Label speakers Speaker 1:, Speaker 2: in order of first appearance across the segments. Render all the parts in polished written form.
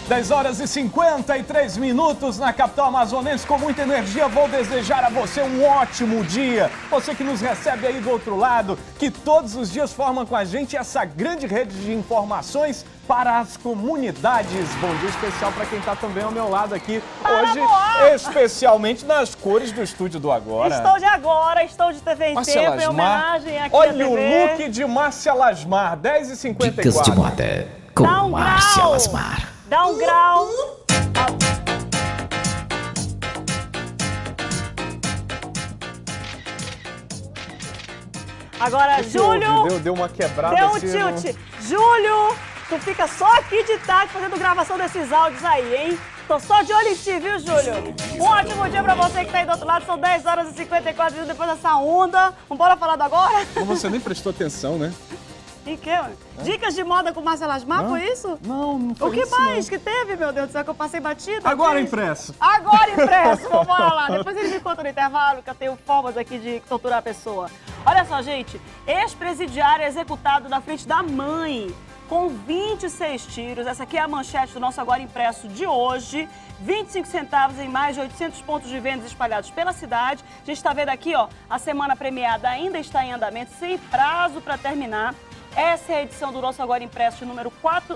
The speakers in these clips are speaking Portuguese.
Speaker 1: 10 horas e 53 minutos na capital amazonense. Com muita energia, vou desejar a você um ótimo dia. Você que nos recebe aí do outro lado, que todos os dias forma com a gente essa grande rede de informações para as comunidades. Bom dia especial para quem está também ao meu lado aqui hoje, especialmente nas cores do estúdio do Agora.
Speaker 2: Estou de Agora, estou de TV em Tempo, em homenagem aqui
Speaker 1: Olha
Speaker 2: à TV.
Speaker 1: O look de Márcia Lasmar, 10h54.
Speaker 3: Dicas de moda com Márcia Lasmar.
Speaker 2: Dá um grau. Agora, Júlio,
Speaker 1: deu uma quebrada.
Speaker 2: Deu um
Speaker 1: assim,
Speaker 2: tilt. Júlio, tu fica só aqui de tarde fazendo gravação desses áudios aí, hein? Tô só de olho em ti, viu, Júlio? Um ótimo dia pra você que tá aí do outro lado. São 10 horas e 54 minutos depois dessa onda. Vambora falar do Agora?
Speaker 1: Você nem prestou atenção, né?
Speaker 2: E que? Dicas de moda com Márcia Lasmar, foi isso?
Speaker 1: Não foi
Speaker 2: O que
Speaker 1: isso,
Speaker 2: mais
Speaker 1: não.
Speaker 2: que teve, meu Deus do céu, que eu passei batida?
Speaker 1: Agora impresso.
Speaker 2: Agora impresso, vamos lá. Depois ele me conta no intervalo que eu tenho formas aqui de torturar a pessoa. Olha só, gente, ex-presidiário executado na frente da mãe com 26 tiros. Essa aqui é a manchete do nosso Agora Impresso de hoje. 25 centavos em mais de 800 pontos de vendas espalhados pela cidade. A gente está vendo aqui, ó, a semana premiada ainda está em andamento, sem prazo para terminar. Essa é a edição do nosso Agora Impresso, número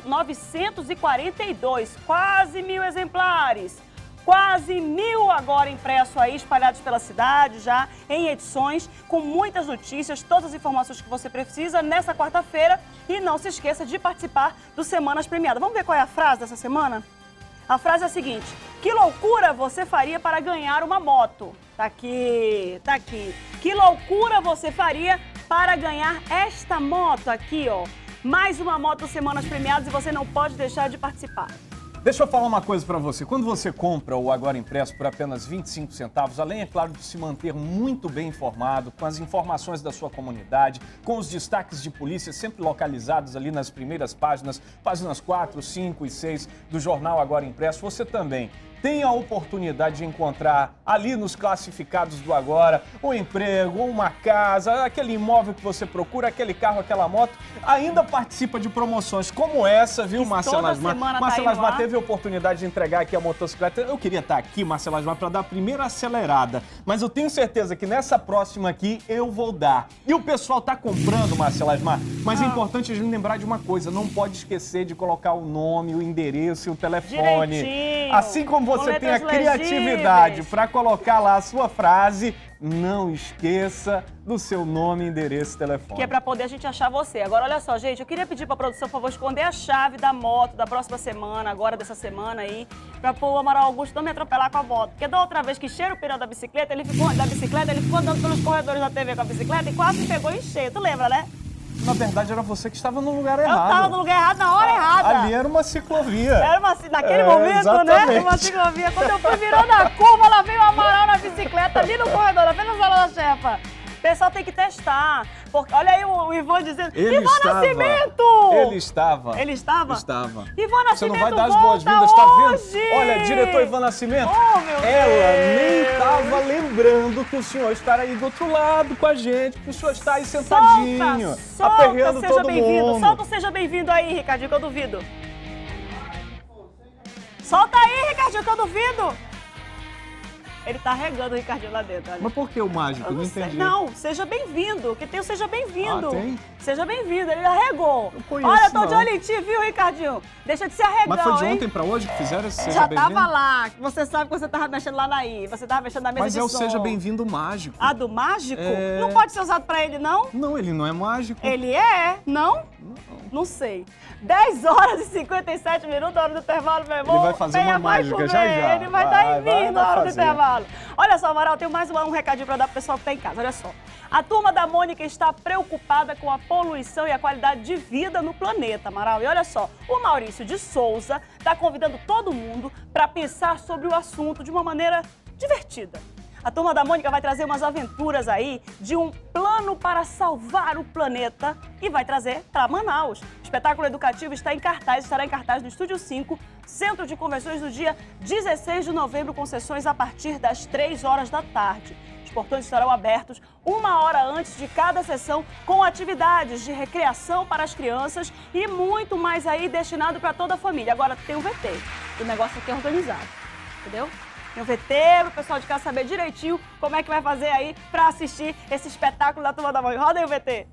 Speaker 2: 942, quase 1.000 exemplares. Quase 1.000 agora impresso aí, espalhados pela cidade já, em edições, com muitas notícias, todas as informações que você precisa nessa quarta-feira. E não se esqueça de participar do Semanas Premiadas. Vamos ver qual é a frase dessa semana? A frase é a seguinte: que loucura você faria para ganhar uma moto? Tá aqui, tá aqui. Que loucura você faria para ganhar esta moto aqui, ó. Mais uma moto Semanas Premiadas e você não pode deixar de participar.
Speaker 1: Deixa eu falar uma coisa pra você. Quando você compra o Agora Impresso por apenas 25 centavos, além, é claro, de se manter muito bem informado, com as informações da sua comunidade, com os destaques de polícia sempre localizados ali nas primeiras páginas, páginas 4, 5 e 6 do jornal Agora Impresso, você também tem a oportunidade de encontrar ali nos classificados do Agora um emprego, uma casa, aquele imóvel que você procura, aquele carro, aquela moto. Ainda participa de promoções como essa, viu, Márcia Lasmar? Márcia Lasmar teve a oportunidade de entregar aqui a motocicleta. Eu queria estar aqui, Márcia Lasmar, para dar a primeira acelerada, mas eu tenho certeza que nessa próxima aqui eu vou dar. E o pessoal tá comprando, Márcia Lasmar, mas é importante a gente lembrar de uma coisa: não pode esquecer de colocar o nome, o endereço e o telefone.
Speaker 2: Direitinho.
Speaker 1: Assim como você tem a criatividade para colocar lá a sua frase, não esqueça do seu nome, endereço e telefone.
Speaker 2: Que é pra poder a gente achar você. Agora, olha só, gente, eu queria pedir pra produção, por favor, esconder a chave da moto da próxima semana, agora dessa semana aí, pra pôr o Amaral Augusto não me atropelar com a moto. Porque da outra vez que cheira o pneu da bicicleta, ele ficou andando pelos corredores da TV com a bicicleta e quase pegou em cheio. Tu lembra, né?
Speaker 1: Na verdade, era você que estava no lugar errado.
Speaker 2: Eu tava no lugar errado na hora errada.
Speaker 1: Ali era uma ciclovia.
Speaker 2: Era naquele momento,
Speaker 1: exatamente,
Speaker 2: né? Uma ciclovia. Quando eu fui virando a curva, lá veio o Amaral na bicicleta ali no corredor, lá veio no salão da chefa. O pessoal tem que testar. Porque, olha aí o Ivan dizendo, Ivan Nascimento!
Speaker 1: Ele estava.
Speaker 2: Ele estava?
Speaker 1: Estava.
Speaker 2: Ivan Nascimento,
Speaker 1: você não vai dar as
Speaker 2: volta
Speaker 1: boas-vindas, tá vendo?
Speaker 2: hoje!
Speaker 1: Olha, diretor Ivan Nascimento,
Speaker 2: Oh, meu
Speaker 1: ela
Speaker 2: Deus!
Speaker 1: nem estava lembrando que o senhor está aí do outro lado com a gente, que o senhor está aí sentadinho, aperreando todo mundo.
Speaker 2: Solta o seja bem-vindo aí, Ricardinho, que eu duvido. Solta aí, Ricardinho, que eu duvido. Ele tá regando o Ricardinho lá dentro, olha.
Speaker 1: Mas por que o mágico? Não entendi.
Speaker 2: Não, seja bem-vindo, que tem o seja bem-vindo.
Speaker 1: Ah, tem?
Speaker 2: Seja bem-vindo, ele arregou.
Speaker 1: Eu conheço,
Speaker 2: olha, tô de
Speaker 1: não.
Speaker 2: olho em ti, viu, Ricardinho? Deixa de ser arregão,
Speaker 1: Mas foi de
Speaker 2: hein?
Speaker 1: ontem pra hoje que fizeram esse seja
Speaker 2: Já
Speaker 1: bem-vindo?
Speaker 2: tava lá, que você sabe que você tava mexendo lá você tava mexendo na mesa
Speaker 1: Mas
Speaker 2: de
Speaker 1: é o
Speaker 2: som.
Speaker 1: seja bem-vindo mágico.
Speaker 2: Ah, do mágico?
Speaker 1: É.
Speaker 2: Não pode ser usado pra ele, não?
Speaker 1: Não, ele não é mágico.
Speaker 2: Ele é, não? Não sei. 10 horas e 57 minutos, hora do intervalo, meu irmão.
Speaker 1: Ele vai fazer uma mágica já.
Speaker 2: Ele vai dar em mim na hora do
Speaker 1: fazer.
Speaker 2: intervalo. Olha só, Amaral, tem mais um recadinho para dar pro pessoal que tá em casa. Olha só. A turma da Mônica está preocupada com a poluição e a qualidade de vida no planeta, Amaral. E olha só, o Maurício de Souza está convidando todo mundo para pensar sobre o assunto de uma maneira divertida. A turma da Mônica vai trazer umas aventuras aí de um plano para salvar o planeta e vai trazer para Manaus. O espetáculo educativo estará em cartaz no Estúdio 5, Centro de Convenções, no dia 16 de novembro, com sessões a partir das 3 horas da tarde. Os portões estarão abertos 1 hora antes de cada sessão, com atividades de recreação para as crianças e muito mais aí destinado para toda a família. Agora tem o VT. o negócio aqui é organizado, entendeu? Tem o VT, para o pessoal de casa saber direitinho como é que vai fazer aí para assistir esse espetáculo da Turma da Mônica. Roda aí o VT.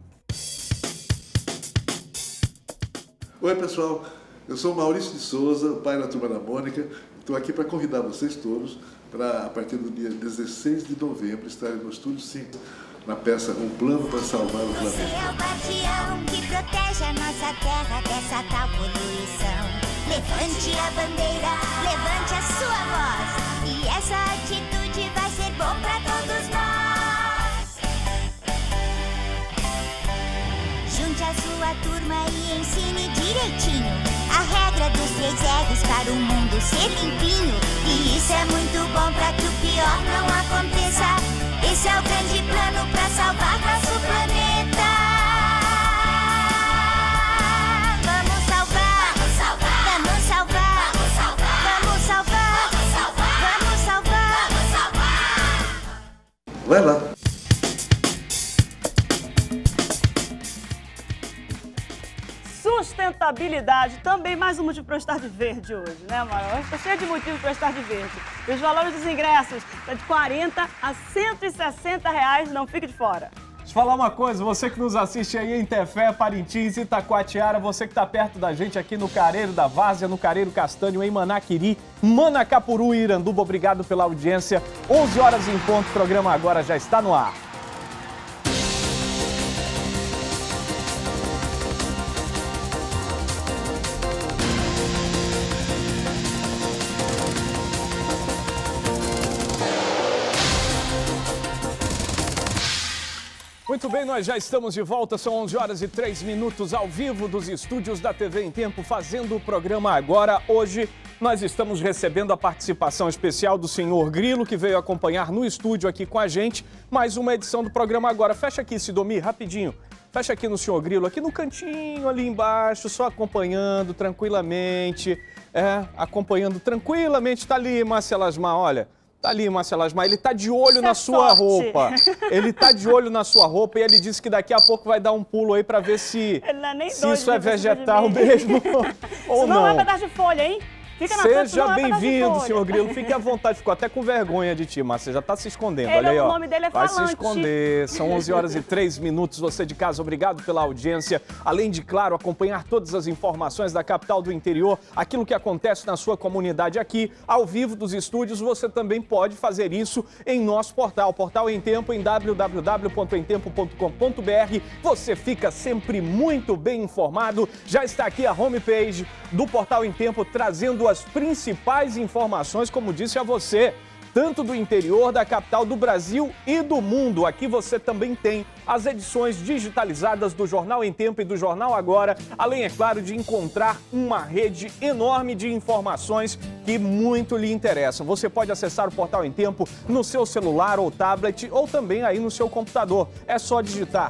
Speaker 4: Oi, pessoal. Eu sou o Maurício de Souza, pai da Turma da Mônica. Estou aqui para convidar vocês todos para, a partir do dia 16 de novembro, estarem no Estúdio 5, na peça Um Plano para Salvar o Planeta.
Speaker 5: Você é o guardião que protege a nossa terra dessa tal poluição. Levante a bandeira, levante a sua voz, e essa atitude vai ser bom para todos nós. Junte a sua turma e ensine direitinho a regra dos 3 R's para o mundo ser limpinho. E isso é muito bom para que o pior não aconteça. Esse é o grande plano para salvar nosso planeta. Vamos salvar, vamos salvar, vamos salvar, vamos salvar, vamos salvar, vamos salvar, vamos salvar, vamos salvar.
Speaker 4: Vai lá.
Speaker 2: Sustentabilidade, também mais um motivo para eu estar de verde hoje, né, Amaral? Estou cheio de motivos para eu estar de verde. E os valores dos ingressos estão de R$40 a R$160, não fique de fora.
Speaker 1: Deixa eu falar uma coisa, você que nos assiste aí em Tefé, Parintins, Itacoatiara, você que está perto da gente aqui no Careiro da Várzea, no Careiro Castanho, em Manaquiri, Manacapuru e Iranduba, obrigado pela audiência. 11 horas em ponto, o programa agora já está no ar. Muito bem, nós já estamos de volta, são 11 horas e 3 minutos ao vivo dos estúdios da TV em Tempo, fazendo o programa agora. Hoje nós estamos recebendo a participação especial do senhor Grilo, que veio acompanhar no estúdio aqui com a gente, mais uma edição do programa agora. Fecha aqui, Sidomir, rapidinho. Fecha aqui no senhor Grilo, aqui no cantinho ali embaixo, só acompanhando tranquilamente. Acompanhando tranquilamente. Tá ali, Márcia Lasmar, olha. Tá ali, Márcia Lasmar, ele tá de olho na sua roupa. Ele tá de olho na sua roupa e ele disse que daqui a pouco vai dar um pulo aí pra ver se, isso é vegetal mesmo ou não.
Speaker 2: Não é pedaço de folha, hein? Fica na frente,
Speaker 1: seja bem-vindo, senhor Grilo. Fique à vontade. Ficou até com vergonha de ti, mas você já está se escondendo. Olha aí, ó.
Speaker 2: O nome dele é
Speaker 1: Vai
Speaker 2: Falante.
Speaker 1: se esconder. São 11 horas e 3 minutos. Você de casa, obrigado pela audiência. Além de, claro, acompanhar todas as informações da capital do interior, aquilo que acontece na sua comunidade aqui, ao vivo dos estúdios, você também pode fazer isso em nosso portal. Portal Em Tempo, em www.emtempo.com.br. Você fica sempre muito bem informado. Já está aqui a homepage do Portal Em Tempo, trazendo as principais informações, como disse a você, tanto do interior, da capital do Brasil e do mundo. Aqui você também tem as edições digitalizadas do Jornal Em Tempo e do Jornal Agora, além, é claro, de encontrar uma rede enorme de informações que muito lhe interessam. Você pode acessar o Portal Em Tempo no seu celular ou tablet ou também aí no seu computador. É só digitar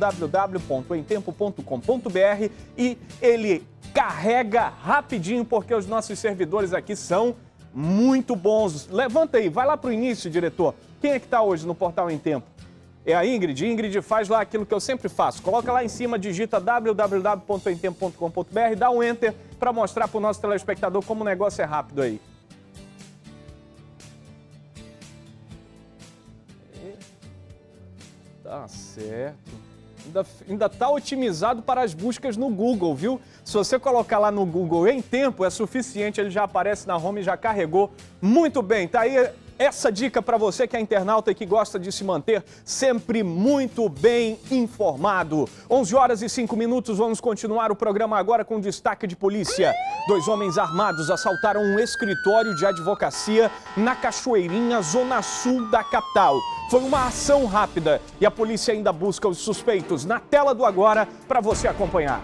Speaker 1: www.emtempo.com.br e ele carrega rapidinho, porque os nossos servidores aqui são muito bons. Levanta aí, vai lá para o início, diretor. Quem é que está hoje no Portal Em Tempo? É a Ingrid. Ingrid faz lá aquilo que eu sempre faço. Coloca lá em cima, digita www.emtempo.com.br, dá um enter para mostrar para o nosso telespectador como o negócio é rápido aí. Tá certo. Ainda está otimizado para as buscas no Google, viu? Se você colocar lá no Google Em Tempo, é suficiente, ele já aparece na home e já carregou. Muito bem, tá aí essa dica para você que é internauta e que gosta de se manter sempre muito bem informado. 11 horas e 5 minutos, vamos continuar o programa agora com destaque de polícia. 2 homens armados assaltaram um escritório de advocacia na Cachoeirinha, zona sul da capital. Foi uma ação rápida e a polícia ainda busca os suspeitos. Na tela do Agora, para você acompanhar.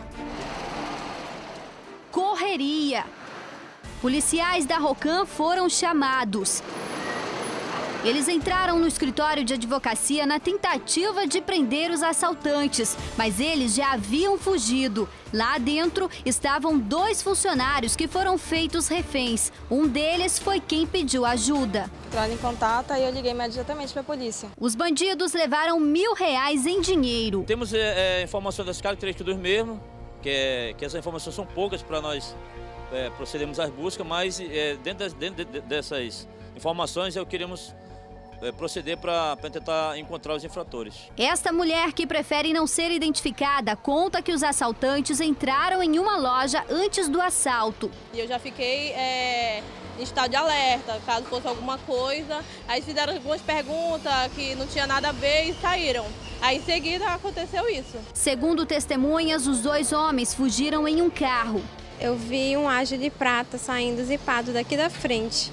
Speaker 6: Correria. Policiais da Rocan foram chamados. Eles entraram no escritório de advocacia na tentativa de prender os assaltantes, mas eles já haviam fugido. Lá dentro estavam 2 funcionários que foram feitos reféns. Um deles foi quem pediu ajuda.
Speaker 7: Entraram em contato e eu liguei imediatamente para a polícia.
Speaker 6: Os bandidos levaram R$1.000 em dinheiro.
Speaker 8: Temos informação das características mesmo, que essas informações são poucas para nós procedemos às buscas, mas dentro dessas informações queremos proceder para tentar encontrar os infratores.
Speaker 6: Esta mulher, que prefere não ser identificada, conta que os assaltantes entraram em uma loja antes do assalto.
Speaker 7: E eu já fiquei em estado de alerta, caso fosse alguma coisa. Aí fizeram algumas perguntas que não tinha nada a ver e saíram. Aí em seguida aconteceu isso.
Speaker 6: Segundo testemunhas, os 2 homens fugiram em um carro.
Speaker 7: Eu vi um Agile de prata saindo zipado daqui da frente.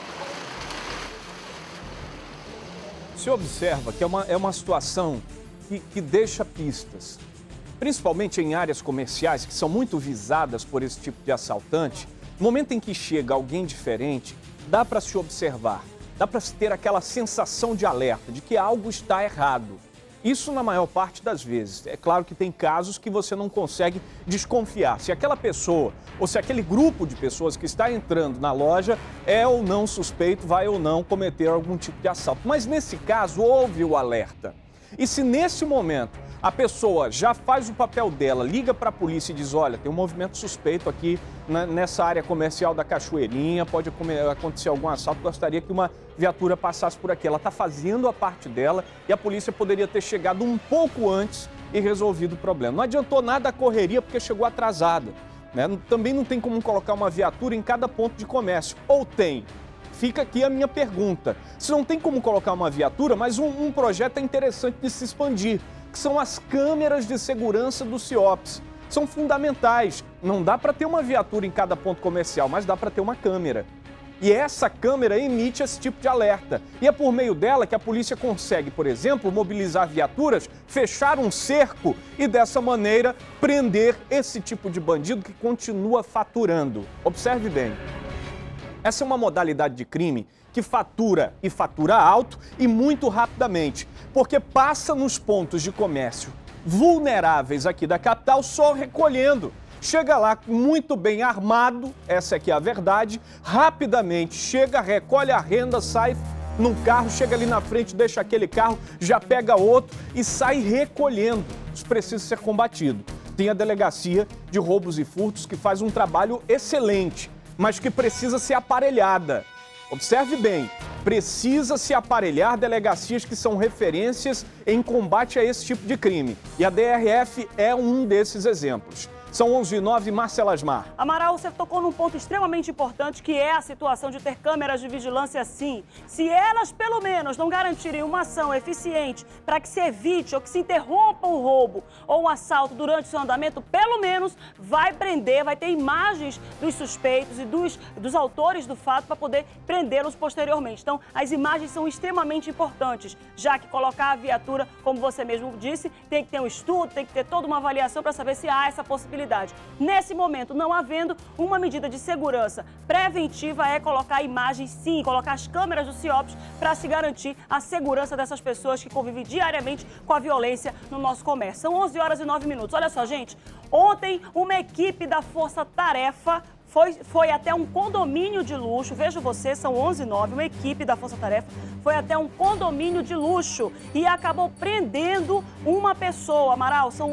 Speaker 1: Você observa que é uma situação que deixa pistas, principalmente em áreas comerciais que são muito visadas por esse tipo de assaltante. No momento em que chega alguém diferente, dá para se observar, dá para se ter aquela sensação de alerta, de que algo está errado. Isso na maior parte das vezes. É claro que tem casos que você não consegue desconfiar se aquela pessoa ou se aquele grupo de pessoas que está entrando na loja é ou não suspeito, vai ou não cometer algum tipo de assalto. Mas nesse caso houve o alerta. E se nesse momento a pessoa já faz o papel dela, liga para a polícia e diz: olha, tem um movimento suspeito aqui nessa área comercial da Cachoeirinha, pode acontecer algum assalto, gostaria que uma viatura passasse por aqui. Ela está fazendo a parte dela e a polícia poderia ter chegado um pouco antes e resolvido o problema. Não adiantou nada a correria porque chegou atrasada, né? Também não tem como colocar uma viatura em cada ponto de comércio. Ou tem? Fica aqui a minha pergunta. Se não tem como colocar uma viatura, mas um projeto é interessante de se expandir, que são as câmeras de segurança do CIOPS. São fundamentais. Não dá para ter uma viatura em cada ponto comercial, mas dá para ter uma câmera. E essa câmera emite esse tipo de alerta. E é por meio dela que a polícia consegue, por exemplo, mobilizar viaturas, fechar um cerco e dessa maneira prender esse tipo de bandido que continua faturando. Observe bem. Essa é uma modalidade de crime que fatura e fatura alto e muito rapidamente, porque passa nos pontos de comércio vulneráveis aqui da capital só recolhendo. Chega lá muito bem armado, essa aqui é a verdade, rapidamente chega, recolhe a renda, sai num carro, chega ali na frente, deixa aquele carro, já pega outro e sai recolhendo. Isso precisa ser combatido. Tem a Delegacia de Roubos e Furtos que faz um trabalho excelente, mas que precisa ser aparelhada. Observe bem, precisa se aparelhar delegacias que são referências em combate a esse tipo de crime. E a DRF é um desses exemplos. São 11h09, Márcia Lasmar.
Speaker 2: Amaral, você tocou num ponto extremamente importante, que é a situação de ter câmeras de vigilância sim. Se elas, pelo menos, não garantirem uma ação eficiente para que se evite ou que se interrompa um roubo ou um assalto durante o seu andamento, pelo menos vai prender, vai ter imagens dos suspeitos e dos autores do fato para poder prendê-los posteriormente. Então, as imagens são extremamente importantes, já que colocar a viatura, como você mesmo disse, tem que ter um estudo, tem que ter toda uma avaliação para saber se há essa possibilidade. Nesse momento, não havendo uma medida de segurança preventiva, é colocar imagens, sim, colocar as câmeras do CIOPS para se garantir a segurança dessas pessoas que convivem diariamente com a violência no nosso comércio. São 11h09. Olha só, gente, ontem uma equipe da Força Tarefa foi até um condomínio de luxo. Veja você, são 11h09, uma equipe da Força Tarefa foi até um condomínio de luxo e acabou prendendo uma pessoa. Amaral, são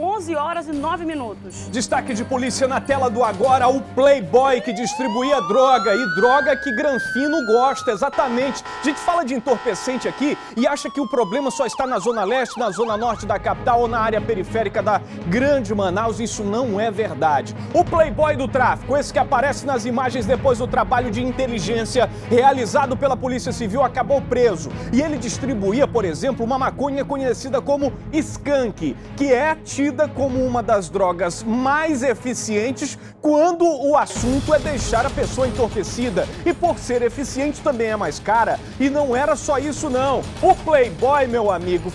Speaker 2: 11h09.
Speaker 1: Destaque de polícia na tela do agora, o playboy que distribuía droga, e droga que Granfino gosta, exatamente. A gente fala de entorpecente aqui e acha que o problema só está na zona leste, na zona norte da capital ou na área periférica da grande Manaus. Isso não é verdade. O playboy do tráfico, esse que aparece nas imagens depois do trabalho de inteligência realizado pela Polícia Civil, acabou preso. E ele distribuía, por exemplo, uma maconha conhecida como skunk, que é tida como uma das drogas mais eficientes quando o assunto é deixar a pessoa entorpecida. E por ser eficiente também é mais cara. E não era só isso não. O playboy, meu amigo,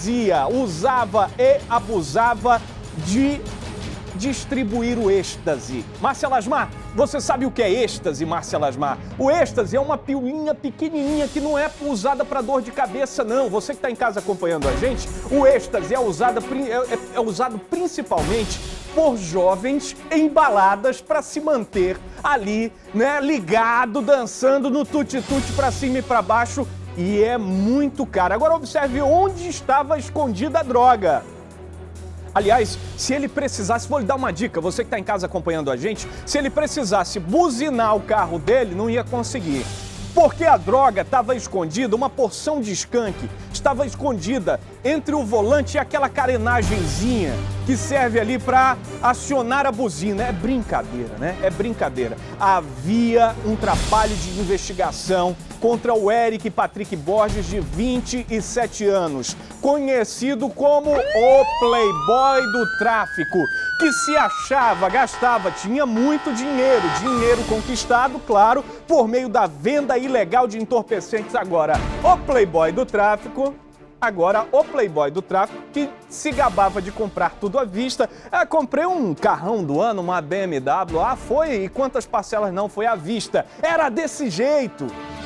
Speaker 1: usava e abusava de distribuir o êxtase. Márcia Lasmar, você sabe o que é êxtase, Márcia Lasmar? O êxtase é uma pilinha pequenininha que não é usada para dor de cabeça, não. Você que está em casa acompanhando a gente, o êxtase é usado principalmente por jovens em baladas para se manter ali, né, ligado, dançando no tuti-tuti para cima e para baixo, e é muito caro. Agora observe onde estava escondida a droga. Aliás, se ele precisasse, vou lhe dar uma dica, você que está em casa acompanhando a gente, se ele precisasse buzinar o carro dele, não ia conseguir. Porque a droga estava escondida, uma porção de skunk estava escondida entre o volante e aquela carenagemzinha que serve ali para acionar a buzina. É brincadeira, né? É brincadeira. Havia um trabalho de investigação contra o Eric Patrick Borges, de 27 anos, conhecido como o Playboy do tráfico, que se achava, gastava, tinha muito dinheiro, dinheiro conquistado, claro, por meio da venda ilegal de entorpecentes. Agora, o Playboy do tráfico... Agora, o Playboy do tráfico, que se gabava de comprar tudo à vista. Comprei um carrão do ano, uma BMW. Ah, foi? E quantas parcelas não? Foi à vista. Era desse jeito.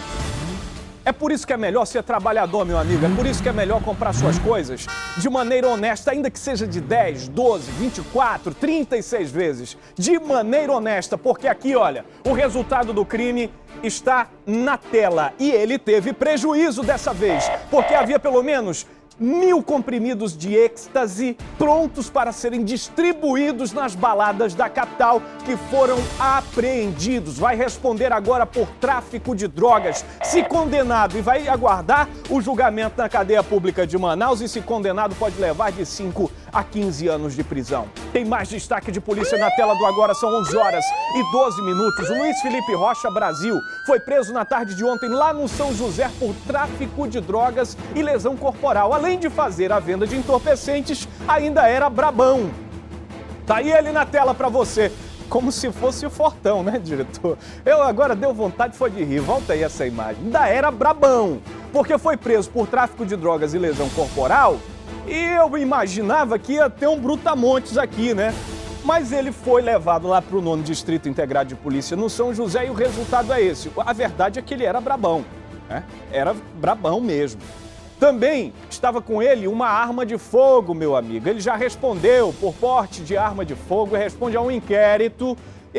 Speaker 1: É por isso que é melhor ser trabalhador, meu amigo. É por isso que é melhor comprar suas coisas de maneira honesta, ainda que seja de 10, 12, 24, 36 vezes. De maneira honesta, porque aqui, olha, o resultado do crime está na tela. E ele teve prejuízo dessa vez, porque havia pelo menos 1000 comprimidos de êxtase prontos para serem distribuídos nas baladas da capital, que foram apreendidos. Vai responder agora por tráfico de drogas, se condenado, e vai aguardar o julgamento na cadeia pública de Manaus, e se condenado pode levar de 5 a 15 anos de prisão. Tem mais destaque de polícia na tela do Agora, são 11 horas e 12 minutos. O Luiz Felipe Rocha Brasil foi preso na tarde de ontem lá no São José por tráfico de drogas e lesão corporal. Além de fazer a venda de entorpecentes, ainda era brabão. Tá aí ele na tela pra você. Como se fosse o Fortão, né, diretor? Eu agora deu vontade, foi de rir. Volta aí essa imagem. Ainda era brabão, porque foi preso por tráfico de drogas e lesão corporal. E eu imaginava que ia ter um brutamontes aqui, né? Mas ele foi levado lá para o 9º Distrito Integrado de Polícia no São José, e o resultado é esse. A verdade é que ele era brabão, né? Era brabão mesmo. Também estava com ele uma arma de fogo, meu amigo. Ele já respondeu por porte de arma de fogo, responde a um inquérito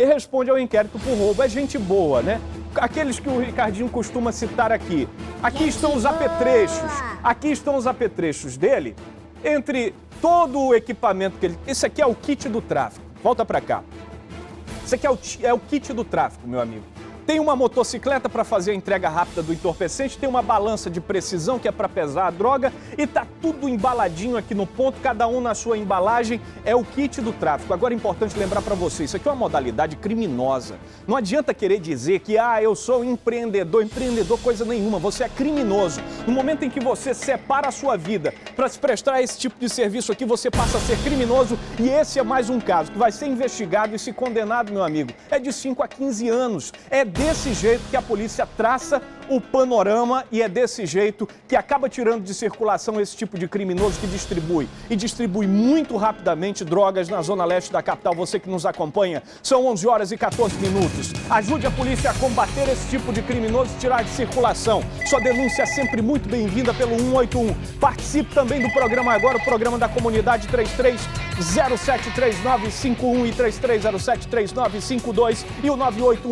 Speaker 1: por roubo. É gente boa, né? Aqueles que o Ricardinho costuma citar aqui. Aqui estão os apetrechos. Aqui estão os apetrechos dele. Entre todo o equipamento que ele... Esse aqui é o kit do tráfico. Volta pra cá. Esse aqui é o kit do tráfico, meu amigo. Tem uma motocicleta para fazer a entrega rápida do entorpecente, tem uma balança de precisão que é para pesar a droga, e tá tudo embaladinho aqui no ponto, cada um na sua embalagem. É o kit do tráfico. Agora é importante lembrar para você, isso aqui é uma modalidade criminosa. Não adianta querer dizer que, eu sou empreendedor. Empreendedor coisa nenhuma, você é criminoso. No momento em que você separa a sua vida para se prestar a esse tipo de serviço aqui, você passa a ser criminoso, e esse é mais um caso que vai ser investigado e se condenado, meu amigo. É de 5 a 15 anos. É desse jeito que a polícia traça o panorama, e é desse jeito que acaba tirando de circulação esse tipo de criminoso que distribui muito rapidamente drogas na zona leste da capital. Você que nos acompanha, são 11 horas e 14 minutos. Ajude a polícia a combater esse tipo de criminoso e tirar de circulação. Sua denúncia é sempre muito bem-vinda pelo 181. Participe também do programa agora, o programa da comunidade 33073951 e 33073952 e o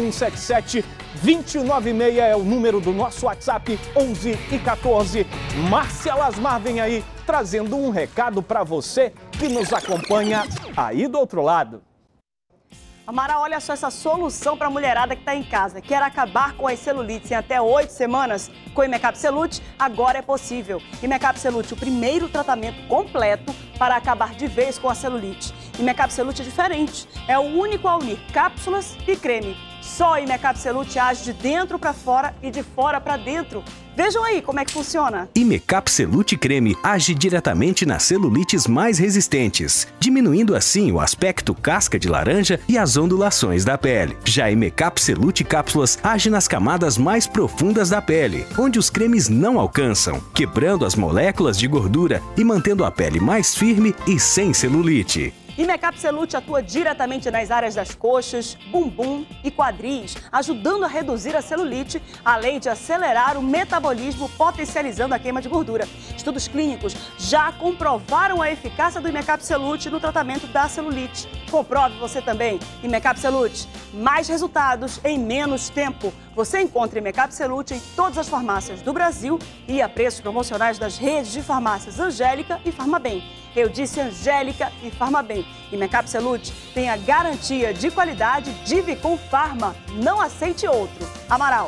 Speaker 1: 98177-296 é o número do nosso WhatsApp, 11 e 14. Márcia Lasmar vem aí trazendo um recado para você que nos acompanha aí do outro lado.
Speaker 2: Amara, olha só essa solução para a mulherada que está em casa. Quer acabar com as celulites em até 8 semanas? Com o Imecap Celute, agora é possível. Imecap Celute, o primeiro tratamento completo para acabar de vez com a celulite. Imecap Celute é diferente. É o único a unir cápsulas e creme. Só o Imecap Celute age de dentro para fora e de fora para dentro. Vejam aí como é que funciona.
Speaker 9: Imecap Celute Creme age diretamente nas celulites mais resistentes, diminuindo assim o aspecto casca de laranja e as ondulações da pele. Já Imecap Celute Cápsulas age nas camadas mais profundas da pele, onde os cremes não alcançam, quebrando as moléculas de gordura e mantendo a pele mais firme e sem celulite.
Speaker 2: Imecap Celute atua diretamente nas áreas das coxas, bumbum e quadris, ajudando a reduzir a celulite, além de acelerar o metabolismo, potencializando a queima de gordura. Estudos clínicos já comprovaram a eficácia do Imecap Celute no tratamento da celulite. Comprove você também. Imecap Celute, mais resultados em menos tempo. Você encontra Imecap Celute em todas as farmácias do Brasil e a preços promocionais das redes de farmácias Angélica e Farmabem. Eu disse Angélica e Farmabem. E Mecap Celute tem a garantia de qualidade Divi com Farma. Não aceite outro. Amaral.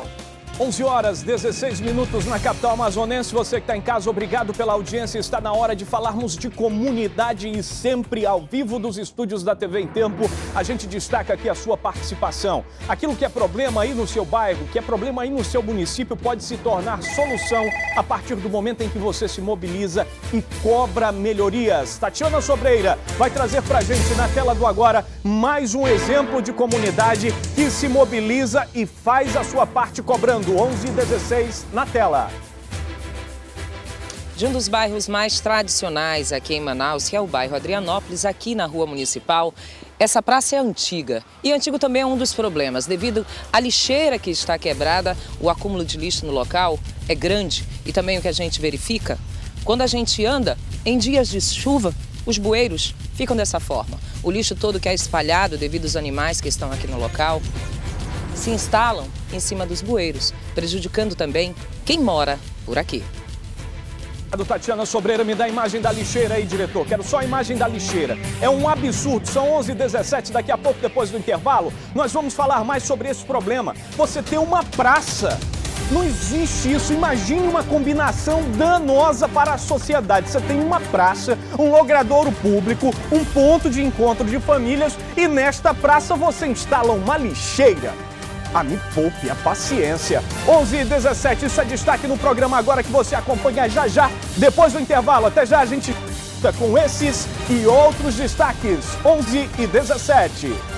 Speaker 1: 11h16 na capital amazonense. Você que está em casa, obrigado pela audiência. Está na hora de falarmos de comunidade e sempre ao vivo dos estúdios da TV em Tempo. A gente destaca aqui a sua participação. Aquilo que é problema aí no seu bairro, que é problema aí no seu município, pode se tornar solução a partir do momento em que você se mobiliza e cobra melhorias. Tatiana Sobreira vai trazer pra gente na tela do Agora mais um exemplo de comunidade que se mobiliza e faz a sua parte cobrando. 11h16 na tela.
Speaker 10: De um dos bairros mais tradicionais aqui em Manaus, que é o bairro Adrianópolis, aqui na Rua Municipal, essa praça é antiga. E antigo também é um dos problemas. Devido à lixeira que está quebrada, o acúmulo de lixo no local é grande. E também o que a gente verifica, quando a gente anda em dias de chuva, os bueiros ficam dessa forma. O lixo todo que é espalhado devido aos animais que estão aqui no local se instalam em cima dos bueiros, prejudicando também quem mora por aqui.
Speaker 1: Tatiana Sobreira, me dá a imagem da lixeira aí, diretor. Quero só a imagem da lixeira. É um absurdo. São 11h17, daqui a pouco, depois do intervalo, nós vamos falar mais sobre esse problema. Você tem uma praça. Não existe isso. Imagine uma combinação danosa para a sociedade. Você tem uma praça, um logradouro público, um ponto de encontro de famílias e nesta praça você instala uma lixeira. Me poupe a paciência. 11h17, isso é destaque no programa Agora que você acompanha já, depois do intervalo. Até já, a gente com esses e outros destaques. 11h17.